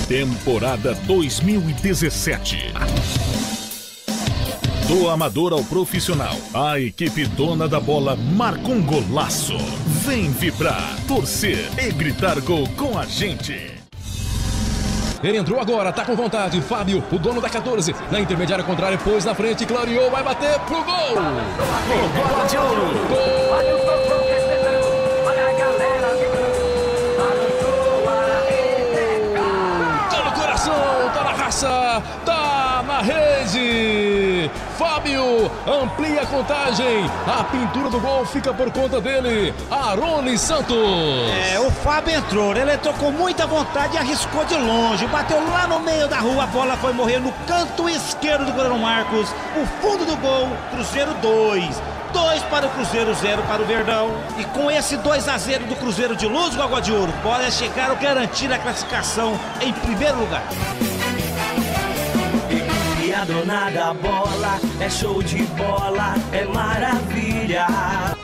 Temporada 2017. Do amador ao profissional, a equipe dona da bola marca um golaço. Vem vibrar, torcer e gritar gol com a gente. Ele entrou agora, tá com vontade. Fábio, o dono da 14, na intermediária contrária, pôs na frente, clareou, vai bater pro gol. Bola de ouro. Tá no coração, tá na raça, tá na rede. Fábio amplia a contagem. A pintura do gol fica por conta dele, Arone Santos. O Fábio entrou, ele entrou com muita vontade e arriscou de longe. Bateu lá no meio da rua, a bola foi morrer no canto esquerdo do goleiro Marcos. O fundo do gol, Cruzeiro 2. 2 para o Cruzeiro, 0 para o Verdão. E com esse 2-0 do Cruzeiro de Luz do Água de Ouro, pode chegar a garantir a classificação em primeiro lugar. A dona da bola é show de bola, é maravilha.